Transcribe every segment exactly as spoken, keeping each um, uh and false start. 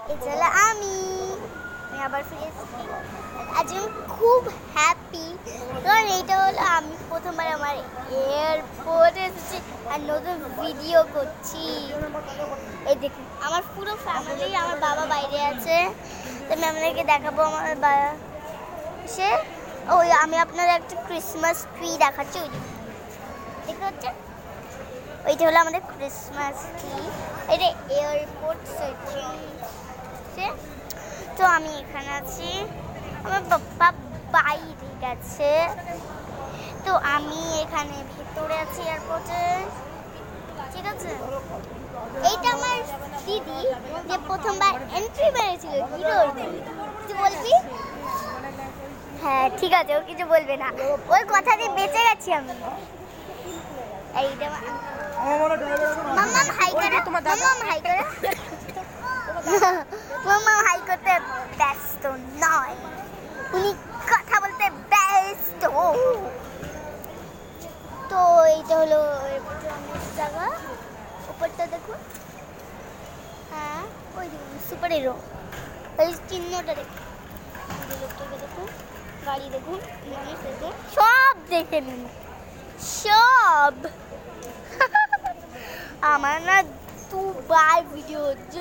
এটা হলো আমি আমি আবার ফিরে এসেছি। আজ আমি খুব হ্যাপি, কারণ এইটা হলো আমি প্রথমবার আমার এয়ারপোর্টে এসেছি আর নতুন ভিডিও করছি। এই দেখুন আমার পুরো ফ্যামিলি, আমার বাবা বাইরে আছে, তো আমি আপনাদেরকে দেখাবো আমার বাবা সে ওই আমি আপনাদের একটা ক্রিসমাস ট্রি দেখাচ্ছি। ওই দেখতে হচ্ছে ওইটা হলো আমাদের ক্রিসমাস ট্রি। এটা এয়ারপোর্ট সার্চিং। তো আমি এখানে আছি, আমার বাবা বাইরে গেছে, তো আমি এখানে ভেতরে আছি এয়ারপোর্টে। ঠিক আছে, এইটা আমার দিদি যে প্রথমবার এন্ট্রি মেরেছিল হিরোর। কিছু বলবি? হ্যাঁ ঠিক আছে, ও কিছু বলবে না, ওই কথা দিয়ে বেঁচে গেছি আমি। এইটা মাম্মাম হাই করে, মাম্মাম হাই করে, মাম্মাম হাই করতে ব্যস্ত নয়, উনি কথা বলতে ব্যস্ত। তো এইটা হলো জায়গা, উপরটা দেখুন। হ্যাঁ ওই দেখুন সুপার হিরো, ওই চিহ্নটা দেখুন, লোকটাকে দেখুন, গাড়ি দেখুন, মানুষ দেখুন, সব দেখে নিন সব। আমার না দুবার ভিডিও হচ্ছে।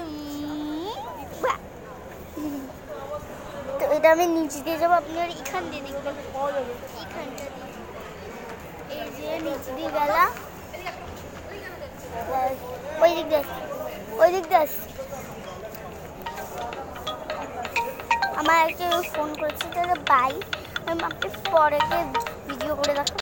তো এটা আমি নিচে দিয়ে যাবো, আপনার এখান দিয়ে দেখবেন, এখানটা দিয়ে, এই যে নিচে দিয়ে গেলাম, ওই দিক দিয়ে ওই দিক দিয়ে আমার একটা ফোন করেছে, তাহলে বাই, আমি আপনি পরে ভিডিও করে দেখো।